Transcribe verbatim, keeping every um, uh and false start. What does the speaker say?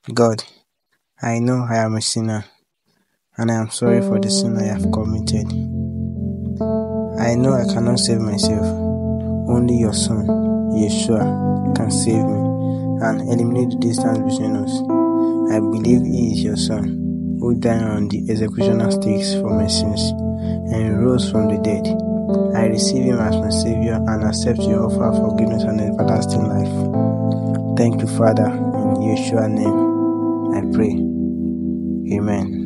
God, I know I am a sinner, and I am sorry for the sin I have committed. I know I cannot save myself. Only your Son, YESHUA, can save me and eliminate the distance between us. I believe He is your Son, who died on the executioner stakes for my sins and rose from the dead. I receive Him as my Savior and accept your offer of forgiveness and everlasting life. Thank you, Father. In YESHUA's name, I pray. Amen.